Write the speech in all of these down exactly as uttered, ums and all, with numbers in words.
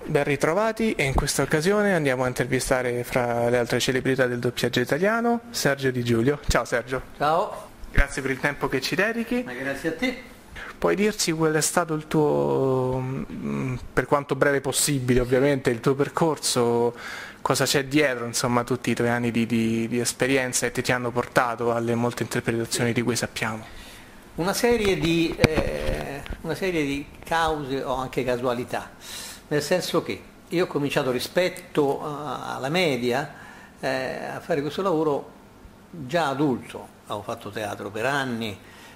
Ben ritrovati e in questa occasione andiamo a intervistare fra le altre celebrità del doppiaggio italiano Sergio Di Giulio. Ciao Sergio. Ciao. Grazie per il tempo che ci dedichi. Ma grazie a te. Puoi dirci qual è stato il tuo, per quanto breve possibile ovviamente, il tuo percorso, cosa c'è dietro, insomma, tutti i tuoi anni di, di, di esperienza e ti hanno portato alle molte interpretazioni di cui sappiamo? Una serie di, eh, una serie di cause o anche casualità, nel senso che io ho cominciato rispetto alla media eh, a fare questo lavoro già adulto. Avevo fatto teatro per anni,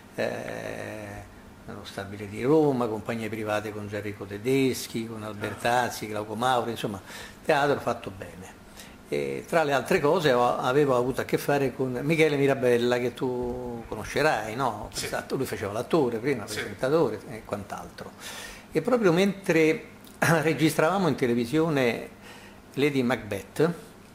eh, nello Stabile di Roma, compagnie private con Gianrico Tedeschi, con Albertazzi, Glauco Mauri, insomma, teatro fatto bene. E tra le altre cose avevo avuto a che fare con Michele Mirabella, che tu conoscerai, no? Sì. Lui faceva l'attore prima, sì. presentatore e quant'altro. E proprio mentre registravamo in televisione Lady Macbeth,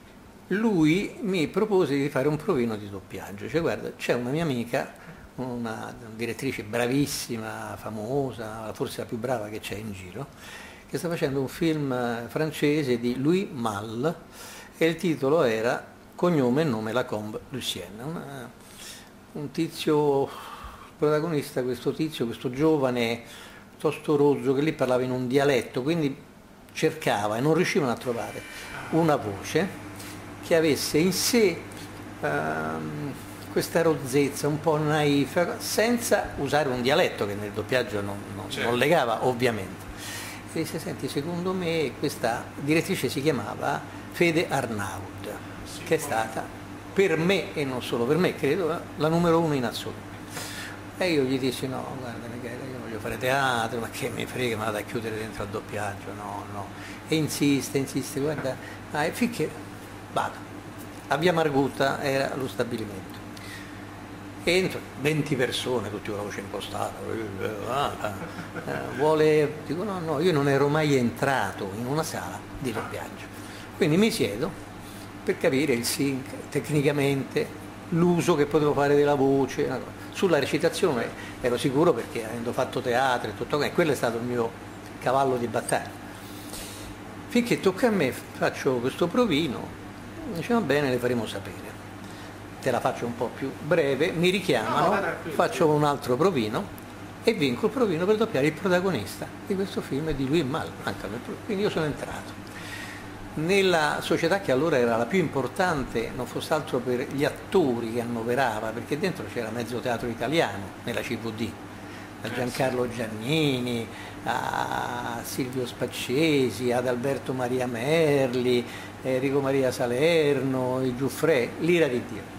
lui mi propose di fare un provino di doppiaggio. Cioè, guarda, c'è una mia amica, una direttrice bravissima, famosa, forse la più brava che c'è in giro, che sta facendo un film francese di Louis Malle, e il titolo era Cognome e nome Lacombe Lucien. Una, un tizio, protagonista, questo tizio, questo giovane, piuttosto rozzo, che lì parlava in un dialetto, quindi cercava e non riuscivano a trovare una voce che avesse in sé ehm, questa rozzezza, un po' naif, senza usare un dialetto che nel doppiaggio non, non, certo. non legava ovviamente. E disse, senti, secondo me questa direttrice si chiamava Fede Arnaud, sì, che è stata per me, e non solo per me, credo, la numero uno in assoluto. E io gli dissi, no, guarda Michele, io voglio fare teatro, ma che mi frega, mi vado a chiudere dentro al doppiaggio, no, no. E insiste, insiste, guarda, ah, e finché vado. A Via Margutta era lo stabilimento. Entro, venti persone, tutti con la voce impostata, vuole, dico no, no, io non ero mai entrato in una sala di doppiaggio. Quindi mi siedo per capire il sync, tecnicamente, l'uso che potevo fare della voce. Sulla recitazione ero sicuro perché avendo fatto teatro e tutto questo, quello è stato il mio cavallo di battaglia. Finché tocca a me, faccio questo provino, diciamo bene, le faremo sapere. Te la faccio un po' più breve, mi richiamano, no, faccio un altro provino e vinco il provino per doppiare il protagonista di questo film di Louis Malle, quindi io sono entrato nella società che allora era la più importante, non fosse altro per gli attori che annoverava, perché dentro c'era mezzo teatro italiano nella C V D, da Giancarlo Giannini a Silvio Spaccesi, ad Alberto Maria Merli, Enrico Maria Salerno, i Giuffrè, l'ira di Dio.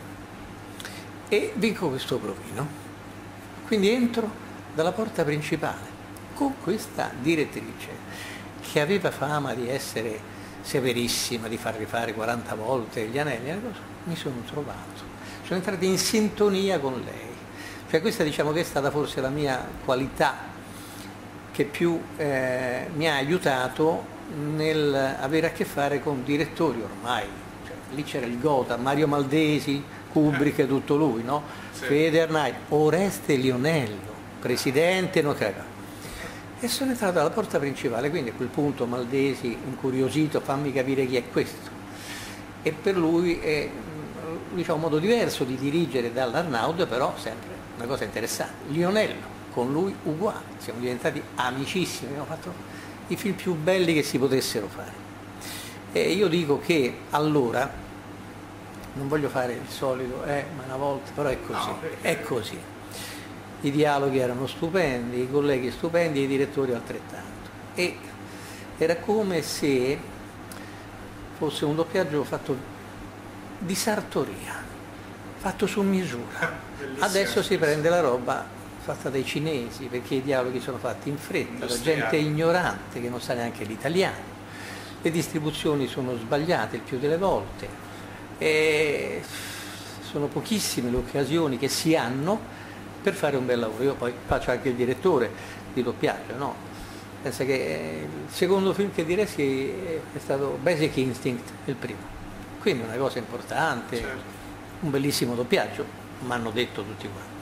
E vinco questo provino, quindi entro dalla porta principale con questa direttrice che aveva fama di essere severissima, di far rifare quaranta volte gli anelli. Mi sono trovato, sono entrato in sintonia con lei, cioè questa, diciamo, che è stata forse la mia qualità che più eh, mi ha aiutato nel avere a che fare con direttori ormai, cioè, lì c'era il Gotha, Mario Maldesi, Kubrick e tutto lui, no? Sì. Fede Arnaud, Oreste Lionello, presidente, no, credo. E sono entrato dalla porta principale, quindi a quel punto Maldesi, incuriosito, fammi capire chi è questo. E per lui è, diciamo, un modo diverso di dirigere dall'Arnaud, però sempre una cosa interessante. Lionello, con lui uguale, siamo diventati amicissimi, abbiamo fatto i film più belli che si potessero fare. E io dico che allora, non voglio fare il solito, eh, ma una volta, però è così, no, è così. I dialoghi erano stupendi, i colleghi stupendi e i direttori altrettanto. E era come se fosse un doppiaggio fatto di sartoria, fatto su misura. Bellissimo. Adesso si prende la roba fatta dai cinesi, perché i dialoghi sono fatti in fretta, da gente ignorante che non sa neanche l'italiano. Le distribuzioni sono sbagliate il più delle volte. E sono pochissime le occasioni che si hanno per fare un bel lavoro. Io poi faccio anche il direttore di doppiaggio, no? Pensa che il secondo film che diressi è stato Basic Instinct, il primo. Quindi una cosa importante, certo. Un bellissimo doppiaggio, mi hanno detto tutti quanti.